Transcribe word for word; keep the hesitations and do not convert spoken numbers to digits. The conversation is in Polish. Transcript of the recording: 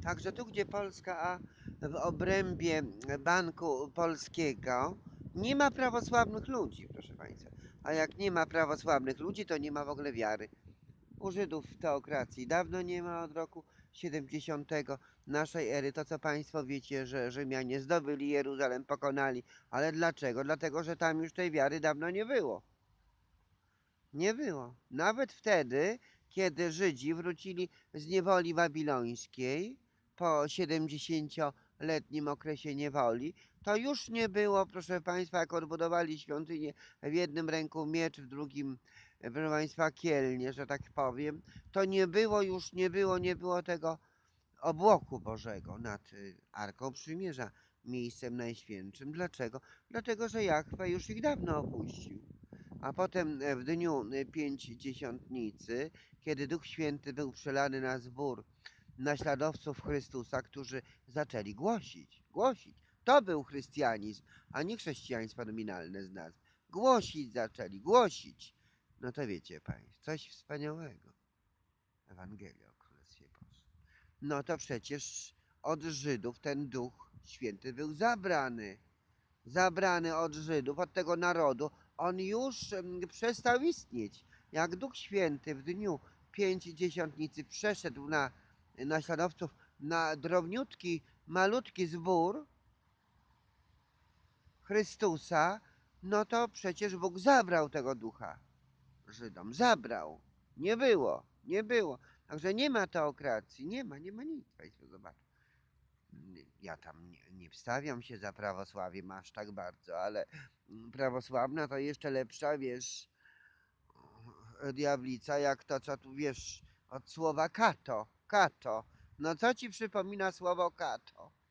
Także tu, gdzie Polska, a w obrębie Banku Polskiego nie ma prawosławnych ludzi, proszę Państwa. A jak nie ma prawosławnych ludzi, to nie ma w ogóle wiary. U Żydów w teokracji dawno nie ma, od roku siedemdziesiątego naszej ery. To, co Państwo wiecie, że Rzymianie zdobyli Jeruzalem, pokonali. Ale dlaczego? Dlatego, że tam już tej wiary dawno nie było. Nie było. Nawet wtedy, kiedy Żydzi wrócili z niewoli babilońskiej po siedemdziesięcioletnim okresie niewoli, to już nie było, proszę Państwa, jak odbudowali świątynię, w jednym ręku miecz, w drugim, proszę Państwa, kielnie, że tak powiem, to nie było już, nie było, nie było tego obłoku Bożego nad y, Arką Przymierza, miejscem najświętszym. Dlaczego? Dlatego, że Jahwe już ich dawno opuścił. A potem w dniu Pięćdziesiątnicy, kiedy Duch Święty był przelany na zbór naśladowców Chrystusa, którzy zaczęli głosić, głosić. To był chrystianizm, a nie chrześcijaństwo nominalne z nazwy. Głosić zaczęli, głosić. No to wiecie Państwo, coś wspaniałego. Ewangelia o Królestwie Bożym. No to przecież od Żydów ten Duch Święty był zabrany. Zabrany od Żydów, od tego narodu. On już przestał istnieć. Jak Duch Święty w dniu Pięćdziesiątnicy przeszedł na naśladowców, na drobniutki, malutki zbór Chrystusa, no to przecież Bóg zabrał tego ducha Żydom. Zabrał. Nie było. Nie było. Także nie ma teokracji. Nie ma, nie ma nic. Państwo zobaczą. Ja tam nie, nie wstawiam się za prawosławiem aż tak bardzo, ale prawosławna to jeszcze lepsza, wiesz, diablica, jak to, co tu wiesz, od słowa kato. Kato. No co ci przypomina słowo kato?